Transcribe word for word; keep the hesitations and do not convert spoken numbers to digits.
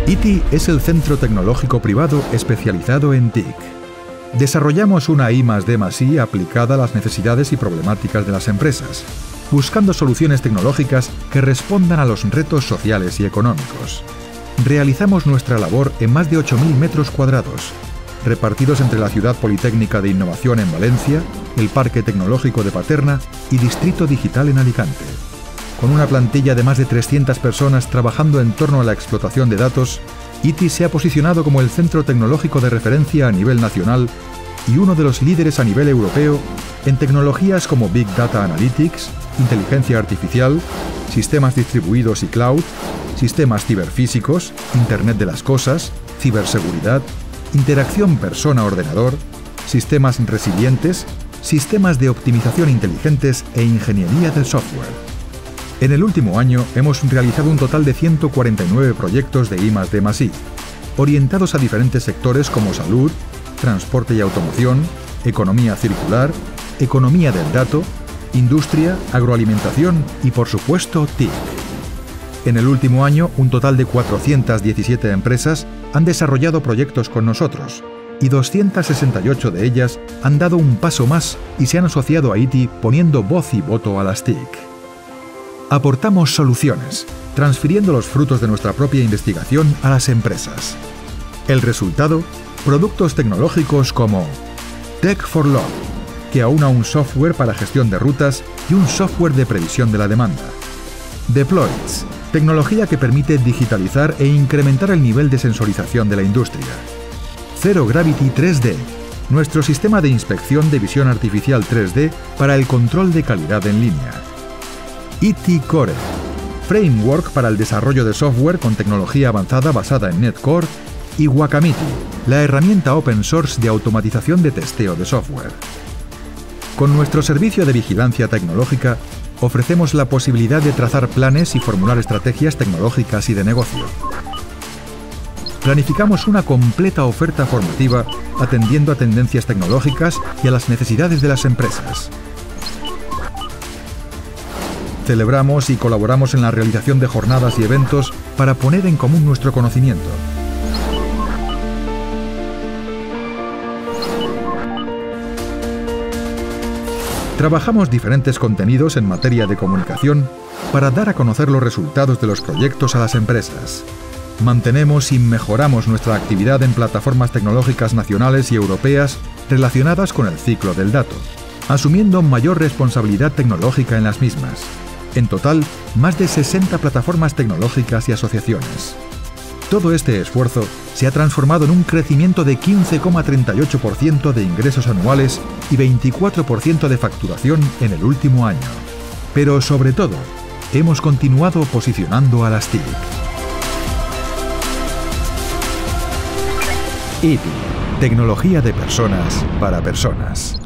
I T I es el centro tecnológico privado especializado en T I C. Desarrollamos una I más D más I aplicada a las necesidades y problemáticas de las empresas, buscando soluciones tecnológicas que respondan a los retos sociales y económicos. Realizamos nuestra labor en más de ocho mil metros cuadrados, repartidos entre la Ciudad Politécnica de Innovación en Valencia, el Parque Tecnológico de Paterna y Distrito Digital en Alicante. Con una plantilla de más de trescientas personas trabajando en torno a la explotación de datos, I T I se ha posicionado como el centro tecnológico de referencia a nivel nacional y uno de los líderes a nivel europeo en tecnologías como Big Data Analytics, inteligencia artificial, sistemas distribuidos y cloud, sistemas ciberfísicos, Internet de las cosas, ciberseguridad, interacción persona-ordenador, sistemas resilientes, sistemas de optimización inteligentes e ingeniería del software. En el último año hemos realizado un total de ciento cuarenta y nueve proyectos de I más D más I, orientados a diferentes sectores como salud, transporte y automoción, economía circular, economía del dato, industria, agroalimentación y, por supuesto, T I C. En el último año, un total de cuatrocientas diecisiete empresas han desarrollado proyectos con nosotros y doscientas sesenta y ocho de ellas han dado un paso más y se han asociado a I T I poniendo voz y voto a las T I C. Aportamos soluciones, transfiriendo los frutos de nuestra propia investigación a las empresas. El resultado, productos tecnológicos como Tech for Log, que aúna un software para gestión de rutas y un software de previsión de la demanda. Deploids, tecnología que permite digitalizar e incrementar el nivel de sensorización de la industria. Zero Gravity tres D, nuestro sistema de inspección de visión artificial tres D para el control de calidad en línea. I T Core, framework para el desarrollo de software con tecnología avanzada basada en NetCore, y Wakamiti, la herramienta open source de automatización de testeo de software. Con nuestro servicio de vigilancia tecnológica, ofrecemos la posibilidad de trazar planes y formular estrategias tecnológicas y de negocio. Planificamos una completa oferta formativa atendiendo a tendencias tecnológicas y a las necesidades de las empresas. Celebramos y colaboramos en la realización de jornadas y eventos para poner en común nuestro conocimiento. Trabajamos diferentes contenidos en materia de comunicación para dar a conocer los resultados de los proyectos a las empresas. Mantenemos y mejoramos nuestra actividad en plataformas tecnológicas nacionales y europeas relacionadas con el ciclo del dato, asumiendo mayor responsabilidad tecnológica en las mismas. En total, más de sesenta plataformas tecnológicas y asociaciones. Todo este esfuerzo se ha transformado en un crecimiento de quince coma treinta y ocho por ciento de ingresos anuales y veinticuatro por ciento de facturación en el último año. Pero sobre todo, hemos continuado posicionando a las T I C. I T I, tecnología de personas para personas.